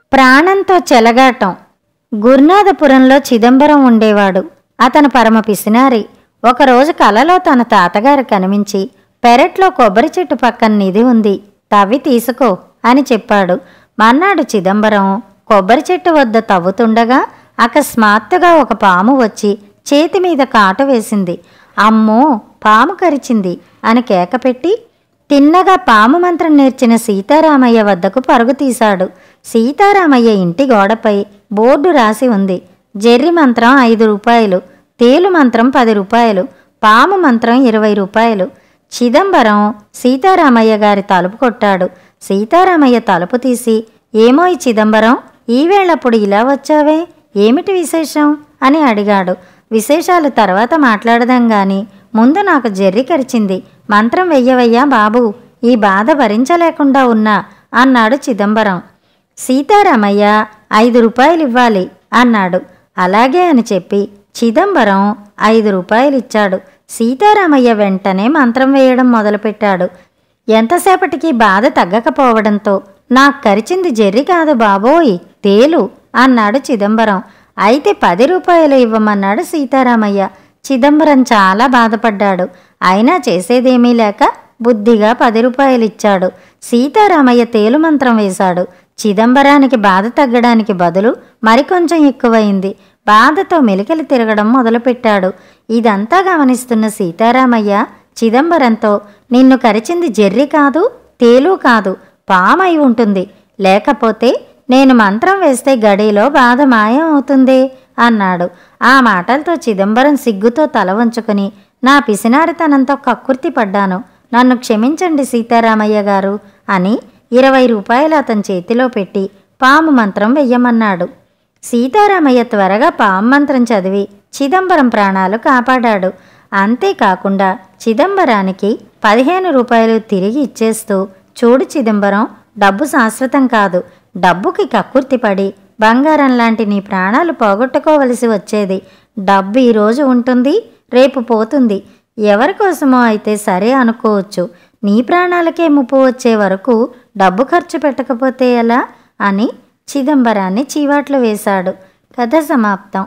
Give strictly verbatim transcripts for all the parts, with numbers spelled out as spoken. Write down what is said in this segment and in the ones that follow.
ప్రాణంతో చెలగాటం. గురునాథపురంలో చిదంబరం ఉండేవాడు. అతను పరమ పిసినారి. ఒకరోజు కలలో తన తాతగారు కనిపించి, పెరట్లో కొబ్బరి చెట్టు పక్కన నిధి ఉంది, తవ్వి తీసుకో అని చెప్పాడు. మర్నాడు చిదంబరం కొబ్బరి చెట్టు వద్ద తవ్వుతుండగా అకస్మాత్తుగా ఒక పాము వచ్చి చేతి మీద కాటు వేసింది. అమ్మో, పాము కరిచింది అని కేకపెట్టి తిన్నగా పాము మంత్రం నేర్చిన సీతారామయ్య వద్దకు పరుగు తీశాడు. సీతారామయ్య ఇంటి గోడపై బోర్డు రాసి ఉంది. జెర్రి మంత్రం ఐదు రూపాయలు, తేలు మంత్రం పది రూపాయలు, పాము మంత్రం ఇరవై రూపాయలు. చిదంబరం సీతారామయ్య గారి తలుపు కొట్టాడు. సీతారామయ్య తలుపు తీసి, ఏమోయ్ చిదంబరం, ఈవేళప్పుడు ఇలా వచ్చావే, ఏమిటి విశేషం అని అడిగాడు. విశేషాలు తర్వాత మాట్లాడదాం గాని ముందు నాకు జెర్రి కరిచింది, మంత్రం వెయ్యవయ్యా బాబు, ఈ బాధ భరించలేకుండా ఉన్నా అన్నాడు చిదంబరం. సీతారామయ్య ఐదు రూపాయలు ఇవ్వాలి అన్నాడు. అలాగే అని చెప్పి చిదంబరం ఐదు రూపాయలిచ్చాడు. సీతారామయ్య వెంటనే మంత్రం వేయడం మొదలుపెట్టాడు. ఎంతసేపటికి బాధ తగ్గకపోవడంతో, నాకు కరిచింది జెర్రి కాదు బాబోయ్, తేలు అన్నాడు చిదంబరం. అయితే పది రూపాయలు ఇవ్వమన్నాడు సీతారామయ్య. చిదంబరం చాలా బాధపడ్డాడు. అయినా చేసేదేమీ లేక బుద్ధిగా పది రూపాయలిచ్చాడు. సీతారామయ్య తేలు మంత్రం వేశాడు. చిదంబరానికి బాధ తగ్గడానికి బదులు మరికొంచెం ఎక్కువైంది. బాధతో మెలికలు తిరగడం మొదలుపెట్టాడు. ఇదంతా గమనిస్తున్న సీతారామయ్య చిదంబరంతో, నిన్ను కరిచింది జెర్రి కాదు, తేలు కాదు, పామై ఉంటుంది, లేకపోతే నేను మంత్రం వేస్తే గడిలో బాధ మాయం అవుతుందే అన్నాడు. ఆ మాటలతో చిదంబరం సిగ్గుతో తల వంచుకుని, నా పిసినారితనంతో కక్కుర్తి పడ్డాను, నన్ను క్షమించండి సీతారామయ్య గారు అని ఇరవై రూపాయలు అతని చేతిలో పెట్టి పాము మంత్రం వెయ్యమన్నాడు. సీతారామయ్య త్వరగా పాము మంత్రం చదివి చిదంబరం ప్రాణాలు కాపాడాడు. అంతేకాకుండా చిదంబరానికి పదిహేను రూపాయలు తిరిగి ఇచ్చేస్తూ, చూడు చిదంబరం, డబ్బు శాశ్వతం కాదు, డబ్బుకి కక్కుర్తిపడి బంగారం లాంటి నీ ప్రాణాలు పోగొట్టుకోవలసి వచ్చేది. డబ్బు ఈరోజు ఉంటుంది, రేపు పోతుంది, ఎవరి కోసమో అయితే సరే అనుకోవచ్చు, నీ ప్రాణాలకే ముప్పు వచ్చే వరకు డబ్బు ఖర్చు పెట్టకపోతే ఎలా అని చిదంబరాన్ని చీవాట్లు వేశాడు. కథ సమాప్తం.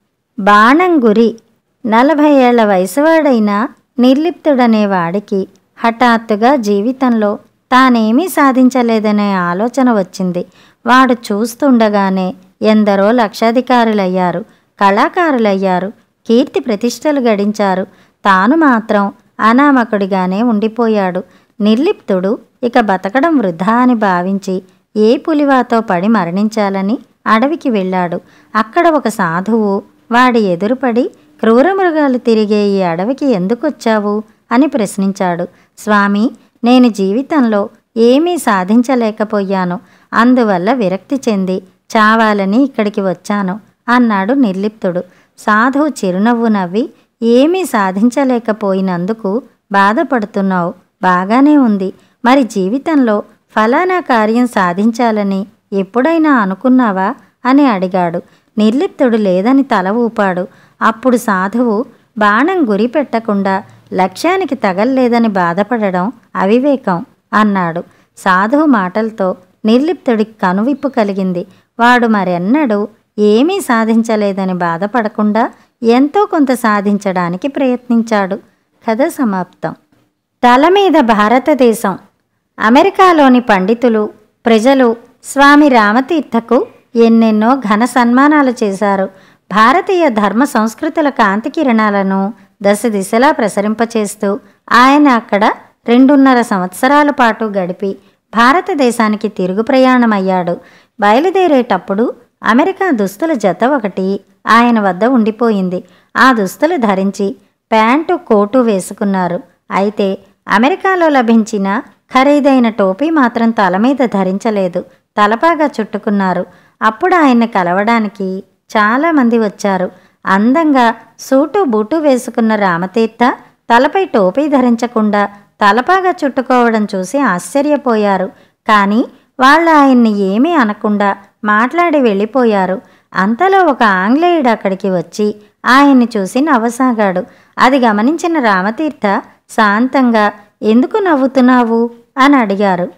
బాణం గురి. నలభై ఏళ్ల వయసువాడైన నిర్లిప్తుడనే వాడికి హఠాత్తుగా జీవితంలో తానేమీ సాధించలేదనే ఆలోచన వచ్చింది. వాడు చూస్తుండగానే ఎందరో లక్షాధికారులయ్యారు, కళాకారులయ్యారు, కీర్తి ప్రతిష్టలు గడించారు. తాను మాత్రం అనామకుడిగానే ఉండిపోయాడు. నిర్లిప్తుడు ఇక బతకడం వృధా అని భావించి ఏ పులివాతో పడి మరణించాలని అడవికి వెళ్ళాడు. అక్కడ ఒక సాధువు వాడి ఎదురుపడి, క్రూరమృగాలు తిరిగే ఈ అడవికి ఎందుకొచ్చావు అని ప్రశ్నించాడు. స్వామి, నేను జీవితంలో ఏమీ సాధించలేకపోయాను, అందువల్ల విరక్తి చెంది చావాలని ఇక్కడికి వచ్చాను అన్నాడు నిర్లిప్తుడు. సాధువు చిరునవ్వు నవ్వి, ఏమీ సాధించలేకపోయినందుకు బాధపడుతున్నావు, బాగానే ఉంది, మరి జీవితంలో ఫలానా కార్యం సాధించాలని ఎప్పుడైనా అనుకున్నావా అని అడిగాడు. నిర్లిప్తుడు లేదని తల ఊపాడు. అప్పుడు సాధువు, బాణం గురి పెట్టకుండా లక్ష్యానికి తగల్లేదని బాధపడడం అవివేకం అన్నాడు. సాధువు మాటలతో నిర్లిప్తుడికి కనువిప్పు కలిగింది. వాడు మరెన్నడూ ఏమీ సాధించలేదని బాధపడకుండా ఎంతో కొంత సాధించడానికి ప్రయత్నించాడు. కథ సమాప్తం. తల మీద భారతదేశం. అమెరికాలోని పండితులు, ప్రజలు స్వామి రామతీర్థకు ఎన్నెన్నో ఘన సన్మానాలు చేశారు. భారతీయ ధర్మ సంస్కృతుల కాంతి కిరణాలను దశ దిశలా ప్రసరింపచేస్తూ ఆయన అక్కడ రెండున్నర సంవత్సరాల పాటు గడిపి భారతదేశానికి తిరుగు ప్రయాణమయ్యాడు. బయలుదేరేటప్పుడు అమెరికా దుస్తుల జత ఒకటి ఆయన వద్ద ఉండిపోయింది. ఆ దుస్తులు ధరించి ప్యాంటు, కోటు వేసుకున్నారు. అయితే అమెరికాలో లభించిన ఖరీదైన టోపీ మాత్రం తల మీద ధరించలేదు, తలపాగా చుట్టుకున్నారు. అప్పుడు ఆయన్ని కలవడానికి చాలామంది వచ్చారు. అందంగా సూటు బూటు వేసుకున్న రామతీర్థ తలపై టోపీ ధరించకుండా తలపాగా చుట్టుకోవడం చూసి ఆశ్చర్యపోయారు. కానీ వాళ్ళు ఆయన్ని ఏమీ అనకుండా మాట్లాడి వెళ్ళిపోయారు. అంతలో ఒక ఆంగ్లేయుడు అక్కడికి వచ్చి ఆయన్ని చూసి నవ్వసాగాడు. అది గమనించిన రామతీర్థ శాంతంగా, ఎందుకు నవ్వుతున్నావు అని అడిగారు.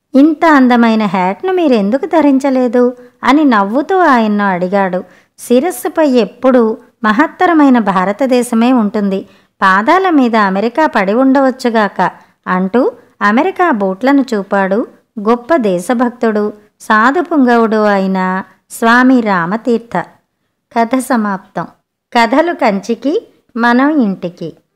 ఇంత అందమైన హ్యాట్ను మీరెందుకు ధరించలేదు అని నవ్వుతూ ఆయన్ను అడిగాడు. శిరస్సుపై ఎప్పుడూ మహత్తరమైన భారతదేశమే ఉంటుంది, పాదాల మీద అమెరికా పడి ఉండవచ్చుగాక అంటూ అమెరికా బూట్లను చూపాడు గొప్ప దేశభక్తుడు, సాధుపుంగవుడు అయిన స్వామి రామతీర్థ. కథ సమాప్తం. కథలు కంచికి, మనం ఇంటికి.